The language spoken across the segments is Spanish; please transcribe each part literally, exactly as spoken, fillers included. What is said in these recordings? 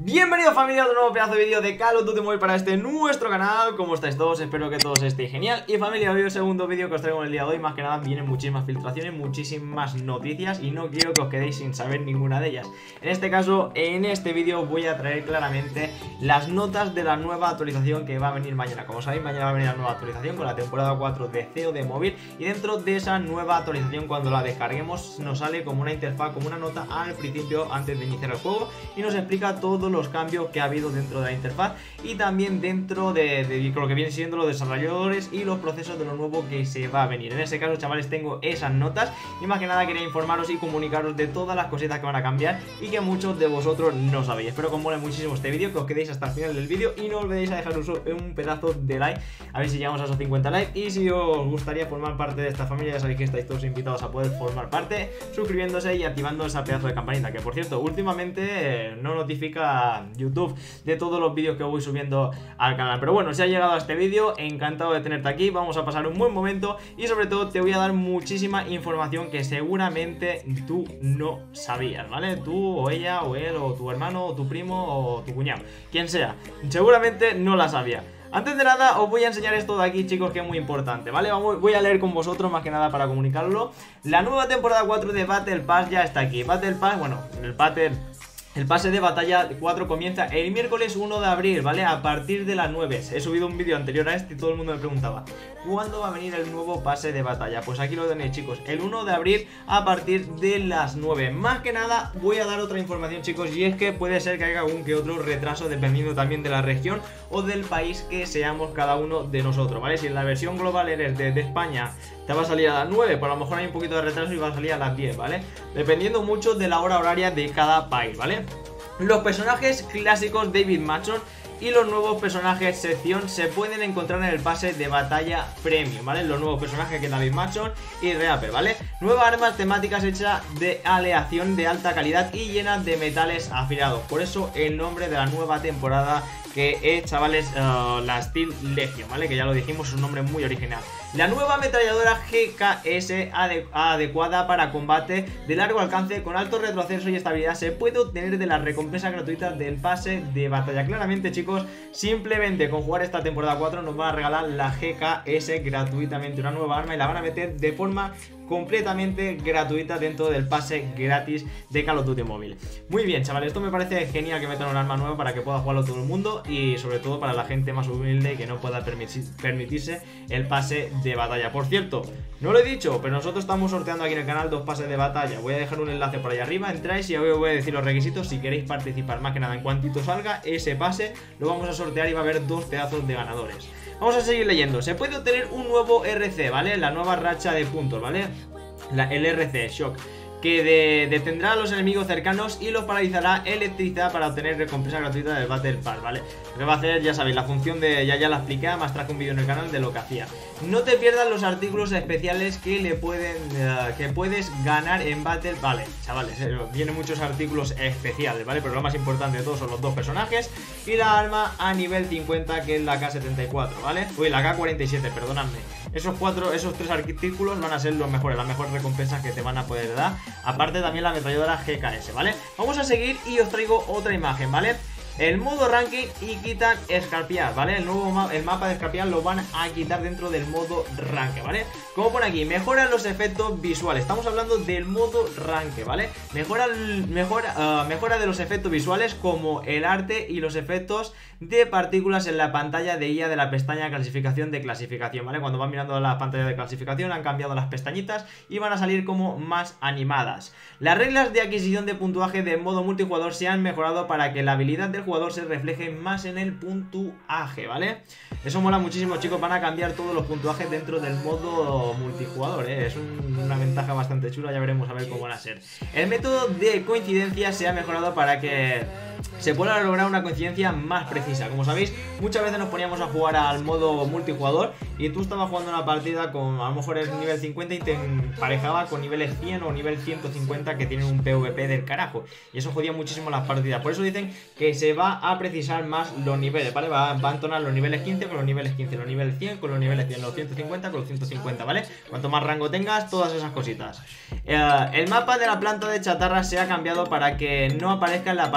Bienvenidos familia a otro nuevo pedazo de vídeo de Call of Duty Mobile para este nuestro canal. ¿Cómo estáis todos? Espero que todos estéis genial. Y familia, hoy el segundo vídeo que os traigo en el día de hoy. Más que nada vienen muchísimas filtraciones, muchísimas noticias y no quiero que os quedéis sin saber ninguna de ellas. En este caso, en este vídeo voy a traer claramente las notas de la nueva actualización que va a venir mañana. Como sabéis, mañana va a venir la nueva actualización con la temporada cuatro de C O D Móvil. Y dentro de esa nueva actualización, cuando la descarguemos, nos sale como una interfaz, como una nota al principio antes de iniciar el juego. Y nos explica todo los cambios que ha habido dentro de la interfaz y también dentro de, de, de lo que vienen siendo los desarrolladores y los procesos de lo nuevo que se va a venir. En este caso, chavales, tengo esas notas y más que nada quería informaros y comunicaros de todas las cositas que van a cambiar y que muchos de vosotros no sabéis. Espero que os mole muchísimo este vídeo, que os quedéis hasta el final del vídeo y no olvidéis a dejaros un pedazo de like, a ver si llegamos a esos cincuenta likes. Y si os gustaría formar parte de esta familia, ya sabéis que estáis todos invitados a poder formar parte suscribiéndose y activando esa pedazo de campanita, que por cierto, últimamente eh, no notifica YouTube de todos los vídeos que voy subiendo al canal. Pero bueno, si has llegado a este vídeo, encantado de tenerte aquí, vamos a pasar un buen momento y sobre todo te voy a dar muchísima información que seguramente tú no sabías, ¿vale? Tú o ella o él o tu hermano o tu primo o tu cuñado, quien sea, seguramente no la sabía. Antes de nada os voy a enseñar esto de aquí, chicos, que es muy importante, ¿vale? Vamos, voy a leer con vosotros más que nada para comunicarlo. La nueva temporada cuatro de Battle Pass ya está aquí. Battle Pass, bueno, el Battle... El pase de batalla cuatro comienza el miércoles uno de abril, ¿vale? A partir de las nueve. He subido un vídeo anterior a este y todo el mundo me preguntaba ¿cuándo va a venir el nuevo pase de batalla? Pues aquí lo tenéis, chicos, el uno de abril a partir de las nueve. Más que nada voy a dar otra información, chicos, y es que puede ser que haya algún que otro retraso dependiendo también de la región o del país que seamos cada uno de nosotros, ¿vale? Si en la versión global eres de, de España, te va a salir a las nueve, pues a lo mejor hay un poquito de retraso y va a salir a las diez, ¿vale? Dependiendo mucho de la hora horaria de cada país, ¿vale? Los personajes clásicos David Matson y los nuevos personajes sección se pueden encontrar en el pase de batalla premium, ¿vale? Los nuevos personajes que David Matson y Reaper, ¿vale? Nuevas armas temáticas hechas de aleación de alta calidad y llenas de metales afilados. Por eso el nombre de la nueva temporada, que es, chavales, uh, la Steel Legion, ¿vale? Que ya lo dijimos, es un nombre muy original. La nueva ametralladora G K S ade adecuada para combate de largo alcance con alto retroceso y estabilidad se puede obtener de las recompensas gratuitas del pase de batalla. Claramente, chicos, simplemente con jugar esta temporada cuatro nos van a regalar la G K S gratuitamente, una nueva arma, y la van a meter de forma completamente gratuita dentro del pase gratis de Call of Duty Móvil. Muy bien, chavales, esto me parece genial, que metan un arma nueva para que pueda jugarlo todo el mundo y sobre todo para la gente más humilde que no pueda permitirse el pase de batalla. Por cierto, no lo he dicho, pero nosotros estamos sorteando aquí en el canal dos pases de batalla. Voy a dejar un enlace por ahí arriba, entráis y os voy a decir los requisitos si queréis participar. Más que nada, en cuantito salga ese pase, lo vamos a sortear y va a haber dos pedazos de ganadores. Vamos a seguir leyendo. Se puede obtener un nuevo R C, ¿vale? La nueva racha de puntos, ¿vale? La, el R C, Shock, que de, detendrá a los enemigos cercanos y los paralizará electricidad para obtener recompensa gratuita del Battle Pass, ¿vale? Lo que va a hacer, ya sabéis, la función de, ya ya la expliqué, más traje un vídeo en el canal de lo que hacía. No te pierdas los artículos especiales que le pueden, uh, que puedes ganar en Battle, vale, chavales, eh, vienen muchos artículos especiales, ¿vale? Pero lo más importante de todos son los dos personajes y la arma a nivel cincuenta, que es la K setenta y cuatro, ¿vale? Uy, la K cuarenta y siete, perdonadme. Esos cuatro, esos tres artículos van a ser los mejores, las mejores recompensas que te van a poder dar. Aparte también la ametralladora G K S, ¿vale? Vamos a seguir y os traigo otra imagen, ¿vale? El modo ranking y quitan escarpiar, ¿vale? El nuevo ma el mapa de escarpiar lo van a quitar dentro del modo ranking, ¿vale? Como pone aquí, mejoran los efectos visuales. Estamos hablando del modo ranking, ¿vale? Mejora, mejora, uh, mejora de los efectos visuales como el arte y los efectos de partículas en la pantalla de guía de la pestaña clasificación de clasificación, ¿vale? Cuando van mirando la pantalla de clasificación han cambiado las pestañitas y van a salir como más animadas. Las reglas de adquisición de puntuaje de modo multijugador se han mejorado para que la habilidad del jugador se refleje más en el puntuaje, ¿vale? Eso mola muchísimo, chicos. Van a cambiar todos los puntuajes dentro del modo multijugador, ¿eh? Es un, una ventaja bastante chula, ya veremos a ver cómo van a ser. El método de coincidencia se ha mejorado para que se pueda lograr una coincidencia más precisa. Como sabéis, muchas veces nos poníamos a jugar al modo multijugador y tú estabas jugando una partida con, a lo mejor es nivel cincuenta y te emparejaba con niveles cien o nivel ciento cincuenta que tienen un PvP del carajo, y eso jodía muchísimo las partidas. Por eso dicen que se va a precisar más los niveles, ¿vale? Va, va a entonar los niveles quince con los niveles quince, los niveles cien con los niveles cien, los ciento cincuenta con los ciento cincuenta, ¿vale? Cuanto más rango tengas, todas esas cositas. Eh, el mapa de la planta de chatarra se ha cambiado para que no aparezca en la partida de rango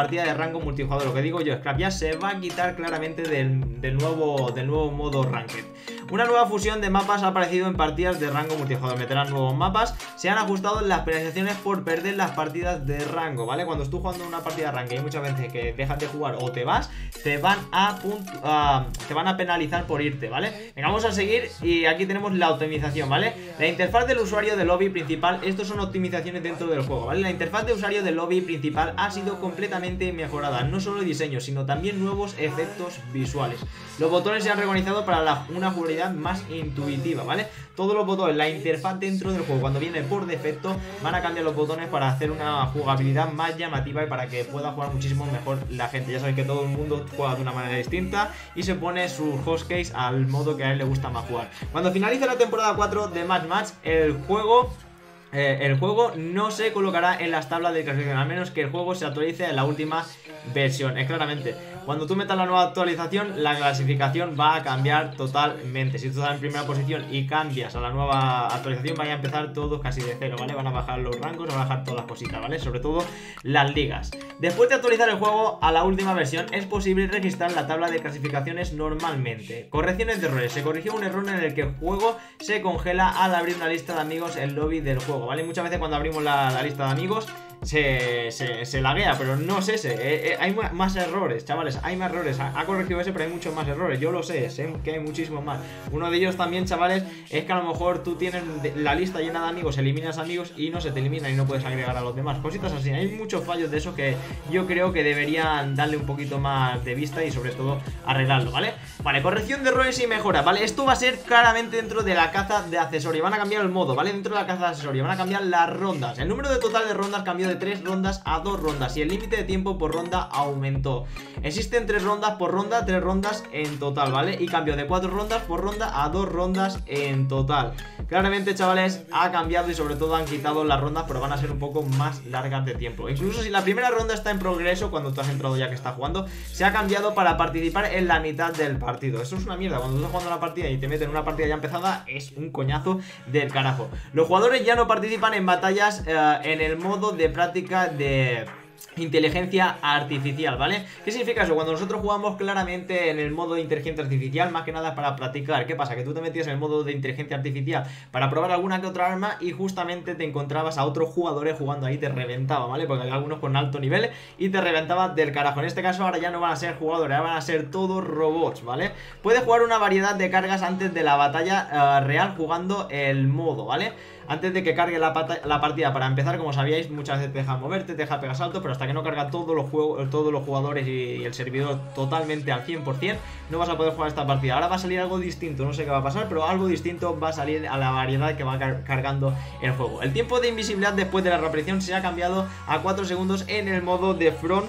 rango multijugador. Lo que digo yo, Scrap ya se va a quitar claramente del, del, nuevo, del nuevo modo Ranked. Una nueva fusión de mapas ha aparecido en partidas de rango multijugador. Meterán nuevos mapas. Se han ajustado las penalizaciones por perder las partidas de rango, ¿vale? Cuando estoy jugando una partida de rango y hay muchas veces que dejas de jugar o te vas, te van a, uh, te van a penalizar por irte, ¿vale? Venga, vamos a seguir y aquí tenemos la optimización, ¿vale? La interfaz del usuario del lobby principal. Estos son optimizaciones dentro del juego, ¿vale? La interfaz de usuario del lobby principal ha sido completamente mejorada. No solo diseño, sino también nuevos efectos visuales. Los botones se han reorganizado para la, una jugabilidad más intuitiva, ¿vale? Todos los botones, la interfaz dentro del juego, cuando viene por defecto, van a cambiar los botones para hacer una jugabilidad más llamativa y para que pueda jugar muchísimo mejor la gente. Ya sabéis que todo el mundo juega de una manera distinta y se pone su host case al modo que a él le gusta más jugar. Cuando finalice la temporada cuatro de Match Match, el juego... Eh, el juego no se colocará en las tablas de clasificación, al menos que el juego se actualice en la última versión. Es claramente, cuando tú metas la nueva actualización, la clasificación va a cambiar totalmente. Si tú estás en primera posición y cambias a la nueva actualización, vaya a empezar todos casi de cero, ¿vale? Van a bajar los rangos, van a bajar todas las cositas, ¿vale? Sobre todo las ligas. Después de actualizar el juego a la última versión, es posible registrar la tabla de clasificaciones normalmente. Correcciones de errores. Se corrigió un error en el que el juego se congela al abrir una lista de amigos en el lobby del juego, ¿vale? Muchas veces cuando abrimos la, la lista de amigos se, se, se laguea, pero no es ese. eh, eh, Hay más errores, chavales, hay más errores. Ha, ha corregido ese, pero hay muchos más errores. Yo lo sé, sé que hay muchísimos más. Uno de ellos también, chavales, es que a lo mejor tú tienes la lista llena de amigos, eliminas amigos y no se te eliminan y no puedes agregar a los demás. Cositas así, hay muchos fallos de eso que yo creo que deberían darle un poquito más de vista y sobre todo arreglarlo, ¿vale? Vale, corrección de errores y mejora, ¿vale? Esto va a ser claramente dentro de la caza de accesorios. Van a cambiar el modo, ¿vale? Dentro de la caza de accesorios van a cambiar las rondas. El número de total de rondas cambió de tres rondas a dos rondas y el límite de tiempo por ronda aumentó. Existen tres rondas por ronda, tres rondas en total, ¿vale? Y cambió de cuatro rondas por ronda a dos rondas en total. Claramente, chavales, ha cambiado y sobre todo han quitado las rondas, pero van a ser un poco más largas de tiempo. Incluso si la primera ronda está en progreso, cuando tú has entrado ya que estás jugando, se ha cambiado para participar en la mitad del partido. Eso es una mierda. Cuando tú estás jugando una partida y te meten en una partida ya empezada, es un coñazo del carajo. Los jugadores ya no participan en batallas eh, en el modo de práctica de inteligencia artificial, ¿vale? ¿Qué significa eso? Cuando nosotros jugamos claramente en el modo de inteligencia artificial, más que nada para practicar. ¿Qué pasa? Que tú te metías en el modo de inteligencia artificial para probar alguna que otra arma y justamente te encontrabas a otros jugadores jugando ahí, te reventaba, ¿vale? Porque hay algunos con alto nivel y te reventaba del carajo. En este caso ahora ya no van a ser jugadores, ahora van a ser todos robots, ¿vale? Puedes jugar una variedad de cargas antes de la batalla uh, real jugando el modo, ¿vale? Antes de que cargue la, la partida para empezar, como sabíais, muchas veces te deja moverte, te deja pegar saltos, pero hasta que no carga todos los, juegos, todos los jugadores y, y el servidor totalmente al cien por cien, no vas a poder jugar esta partida. Ahora va a salir algo distinto, no sé qué va a pasar, pero algo distinto va a salir a la variedad que va car cargando el juego. El tiempo de invisibilidad después de la reaparición se ha cambiado a cuatro segundos en el modo de front.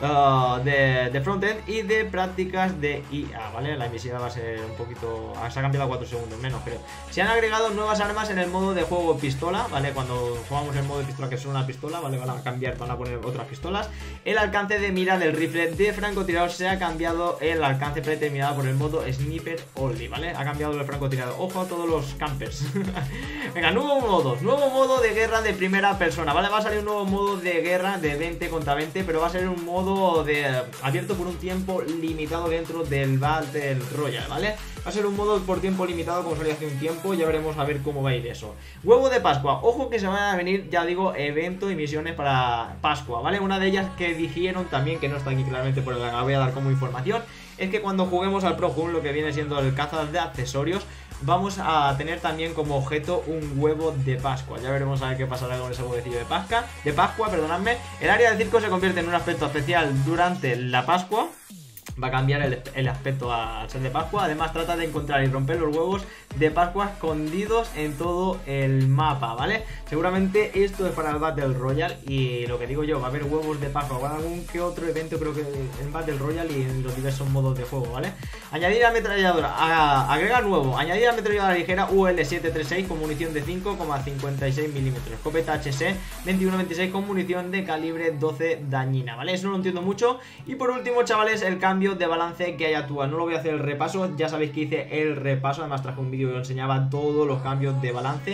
Uh, de, de frontend y de prácticas de I A, ¿vale? La invisibilidad va a ser un poquito... Se ha cambiado a cuatro segundos menos, creo. Se han agregado nuevas armas en el modo de juego pistola, ¿vale? Cuando jugamos el modo de pistola, que es una pistola, ¿vale? Van a cambiar, van a poner otras pistolas. El alcance de mira del rifle de francotirador se ha cambiado el alcance predeterminado por el modo Sniper Only, ¿vale? Ha cambiado el francotirador. Ojo a todos los campers. Venga, nuevo modo. Nuevo modo de guerra de primera persona, ¿vale? Va a salir un nuevo modo de guerra de veinte contra veinte, pero va a ser un modo de abierto por un tiempo limitado dentro del Battle Royale, ¿vale? Va a ser un modo por tiempo limitado como salió hace un tiempo. Ya veremos a ver cómo va a ir eso. Huevo de Pascua, ojo que se van a venir, ya digo, evento y misiones para Pascua, ¿vale? Una de ellas que dijeron también, que no está aquí claramente, pero la voy a dar como información, es que cuando juguemos al Pro Hunt, lo que viene siendo el caza de accesorios, vamos a tener también como objeto un huevo de Pascua. Ya veremos a ver qué pasará con ese huevecillo de Pascua, de Pascua, perdonadme. El área del circo se convierte en un aspecto especial durante la Pascua. Va a cambiar el, el aspecto al ser de Pascua. Además trata de encontrar y romper los huevos de Pascua escondidos en todo el mapa, ¿vale? Seguramente esto es para el Battle Royale. Y lo que digo yo, va a haber huevos de Pascua. Va a haber algún que otro evento, creo que en Battle Royale y en los diversos modos de juego, ¿vale? Añadir ametralladora, a, agregar nuevo. Añadir ametralladora ligera U L setecientos treinta y seis con munición de cinco coma cincuenta y seis milímetros. Escopeta H C veintiuno veintiséis con munición de calibre doce dañina, ¿vale? Eso no lo entiendo mucho. Y por último, chavales, el cambio de balance que hay actual. No lo voy a hacer el repaso, ya sabéis que hice el repaso, además traje un vídeo que enseñaba todos los cambios de balance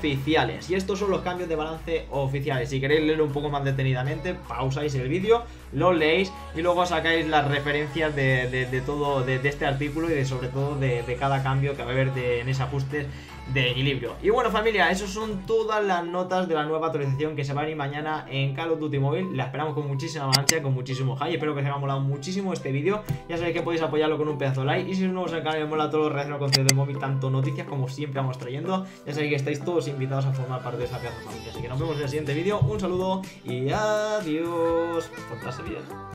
oficiales. Y estos son los cambios de balance oficiales. Si queréis leerlo un poco más detenidamente, pausáis el vídeo, lo leéis y luego sacáis las referencias de, de, de todo, de, de este artículo y de sobre todo de, de cada cambio que va a haber de, en ese ajuste de equilibrio. Y bueno, familia, esos son todas las notas de la nueva actualización que se va a ir mañana en Call of Duty Mobile. La esperamos con muchísima ansia, con muchísimo hype. Espero que os haya molado muchísimo este vídeo. Ya sabéis que podéis apoyarlo con un pedazo de like. Y si sois nuevos en el canal y os mola todo lo relacionado con contenido de móvil, tanto noticias como siempre vamos trayendo, ya sabéis que estáis todos invitados a formar parte de esa pedazo de familia. Así que nos vemos en el siguiente vídeo. Un saludo y adiós. Portarse bien.